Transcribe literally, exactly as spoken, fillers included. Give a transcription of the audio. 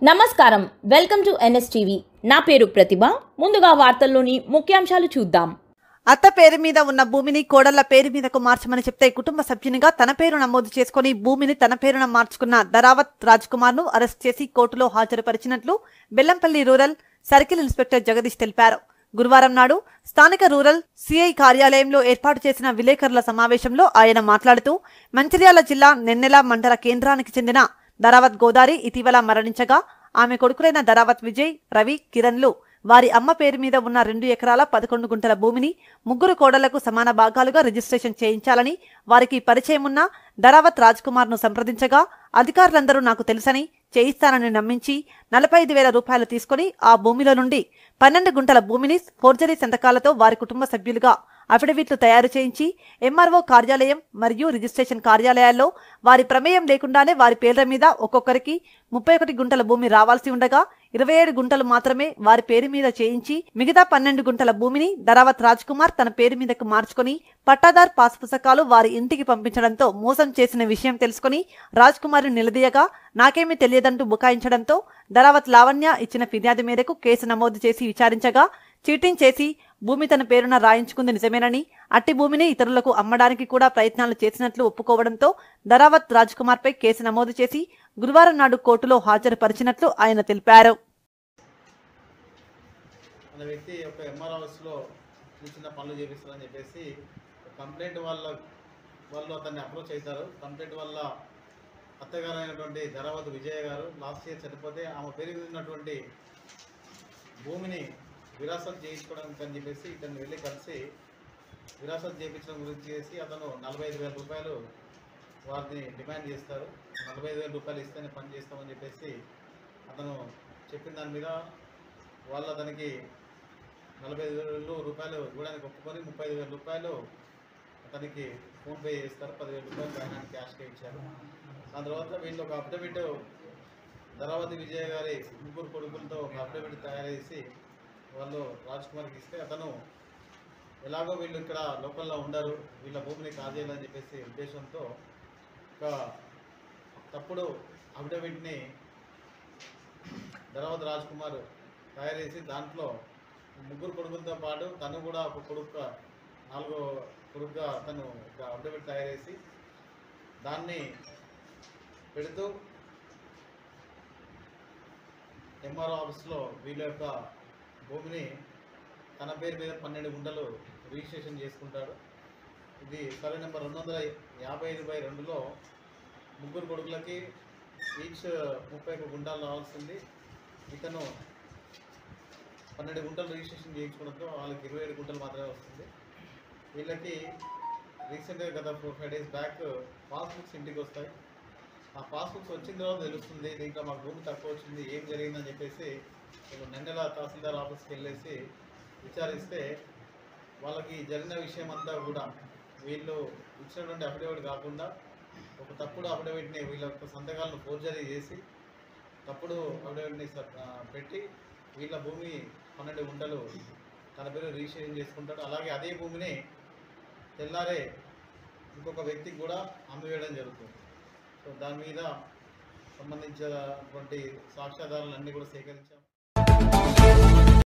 నమస్కారం, welcome to NSTV. నా పేరు ప్రతిభ. ముందుగా వార్తల్లోని ముఖ్యాంశాలు చూద్దాం. అత్త పేరు మీద ఉన్న భూమిని కోడళ్ల పేరు మీదకు మార్చమని చెప్తే కుటుంబ సభ్యునిగా తన పేరు నమోదు చేసుకుని భూమిని తన పేరున మార్చుకున్న ధరావత్ రాజ్ కుమార్ ను అరెస్ట్ చేసి కోర్టులో హాజరుపరిచినట్లు Bellampalli rural circle inspector Jagadish తెలిపారు. గురువారం నాడు స్థానిక రూరల్ సిఐ కార్యాలయంలో ఏర్పాటు చేసిన విలేకరుల సమావేశంలో ఆయన మాట్లాడుతూ, మంచిర్యాల జిల్లా నెన్నెల మండల కేంద్రానికి చెందిన ధరావత్ గోదారి ఇటీవల మరణించగా ఆమె కొడుకులైన ధరావత్ విజయ్, రవి, కిరణ్లు వారి అమ్మ పేరు మీద ఉన్న రెండు ఎకరాల పదకొండు గుంటల భూమిని ముగ్గురు కోడళ్లకు సమాన భాగాలుగా రిజిస్ట్రేషన్ చేయించాలని వారికి పరిచయం ఉన్న ధరావత్ రాజ్ కుమార్ ను సంప్రదించగా అధికారులందరూ నాకు తెలుసని చేయిస్తానని నమ్మించి నలభై ఐదు వేల రూపాయలు తీసుకుని ఆ భూమిలో నుండి పన్నెండు గుంటల భూమిని ఫోర్జరీ సంతకాలతో వారి కుటుంబ సభ్యులుగా అఫిడవిట్లు తయారు చేయించి ఎంఆర్ఓ కార్యాలయం మరియు రిజిస్ట్రేషన్ కార్యాలయాల్లో వారి ప్రమేయం లేకుండానే వారి పేర్ల మీద ఒక్కొక్కరికి ముప్పై ఒకటి గుంటల భూమి రావాల్సి ఉండగా ఇరవై ఏడు గుంటలు మాత్రమే వారి పేరు మీద చేయించి మిగతా పన్నెండు గుంటల భూమిని ధరావత్ రాజ్ కుమార్ తన పేరు మీదకు మార్చుకుని పట్టాదార్ పాస్ పుస్తకాలు వారి ఇంటికి పంపించడంతో మోసం చేసిన విషయం తెలుసుకుని రాజ్ కుమార్ నిలదీయగా నాకేమీ తెలియదంటూ బుకాయించడంతో ధరావత్ లావణ్య ఇచ్చిన ఫిర్యాదు మేరకు కేసు నమోదు చేసి విచారించగా చీటింగ్ చేసి భూమి తన పేరున రాయించుకుంది నిజమేనని, అట్టి భూమిని ఇతరులకు అమ్మడానికి కూడా ప్రయత్నాలు చేసినట్లు ఒప్పుకోవడంతో ధరావత్ రాజ్ కుమార్ పై కేసు నమోదు చేసి గురువారం నాడు కోర్టులో హాజరుపరిచినట్లు ఆయన తెలిపారు. మన వ్యక్తి ఒక ఎంఆర్ హౌస్లో చిన్న పనులు చేపిస్తారని చెప్పేసి కంప్లైంట్ వాళ్ళ వాళ్ళు అతన్ని అప్రోచ్ అవుతారు. కంప్లైంట్ వల్ల అత్తగారు అయినటువంటి ధరావత్ విజయ గారు లాస్ట్ ఇయర్ చనిపోతే ఆమె పేరు ఉన్నటువంటి భూమిని విరాసత్ చేయించుకోవడానికి అని చెప్పేసి ఇతను వెళ్ళి కలిసి విరాసత్ చేయించడం గురించి చేసి అతను నలభై ఐదు వేల రూపాయలు వారిని డిమాండ్ చేస్తారు. నలభై ఐదు వేల రూపాయలు ఇస్తేనే పని చేస్తామని చెప్పేసి అతను చెప్పిన దాని మీద వాళ్ళు అతనికి నలభై ఐదు వేల రూపాయలు ఇవ్వడానికి ఒప్పుకొని ముప్పై ఐదు వేల రూపాయలు అతనికి ఫోన్పే చేస్తారు. పదివేల రూపాయలు ఆయన క్యాష్గా ఇచ్చారు. దాని తర్వాత వీళ్ళు ఒక అఫిడవిట్ ధరావతి విజయ గారి ముగ్గురు కొడుకులతో ఒక అఫిడవిట్ తయారు చేసి వాళ్ళు రాజ్ కుమార్కి ఇస్తే అతను ఎలాగో వీళ్ళు ఇక్కడ లోకల్లో ఉండరు, వీళ్ళ భూమిని కాజేయాలని చెప్పేసి ఉద్దేశంతో ఒక తప్పుడు అఫిడవిట్ని ధరావత్ రాజ్ కుమార్ తయారు చేసి దాంట్లో ముగ్గురు కొడుకులతో పాటు తను కూడా ఒక కొడుకు నాలుగో కొడుకుగా తను ఒక అఫిడవిట్ తయారు చేసి దాన్ని పెడుతూ ఎంఆర్ఓ ఆఫీస్లో వీళ్ళ యొక్క భూమిని తన పేరు మీద పన్నెండు గుంటలు రిజిస్ట్రేషన్ చేసుకుంటాడు. ఇది సర్వే నెంబర్ రెండు వందల యాభై ఐదు బై రెండులో ముగ్గురు కొడుకులకి ఈచ్ ముప్పై ఒక గుంటాలు రావాల్సింది. ఇతను పన్నెండు గుంటలు రిజిస్ట్రేషన్ చేయించుకోవడంతో వాళ్ళకి ఇరవై ఏడు గుంటలు మాత్రమే వస్తుంది. వీళ్ళకి రీసెంట్గా గత four five days back passbooks ఇంటికి వస్తాయి. ఆ పాస్బుక్స్ వచ్చిన తర్వాత తెలుస్తుంది దీంట్లో మాకు భూమి తక్కువ వచ్చింది, ఏం జరిగిందని చెప్పేసి వీళ్ళు నెన్నెల తహసీల్దార్ ఆఫీస్కి వెళ్ళేసి విచారిస్తే వాళ్ళకి జరిగిన విషయం అంతా కూడా వీళ్ళు ఇచ్చినటువంటి అఫిడవిట్ కాకుండా ఒక తప్పుడు అఫిడవిట్ని వీళ్ళ యొక్క సంతకాలను ఫోర్జరీ చేసి తప్పుడు అఫిడవిట్ని పెట్టి వీళ్ళ భూమి పన్నెండు గుంటలు తన పేరు రిజిస్ట్రేషన్ చేసుకుంటాడు. అలాగే అదే భూమిని తెల్లారే ఇంకొక వ్యక్తికి కూడా అమ్మివేయడం జరుగుతుంది. సో దాని మీద సంబంధించినటువంటి సాక్ష్యాధారాలన్నీ కూడా సేకరించాం.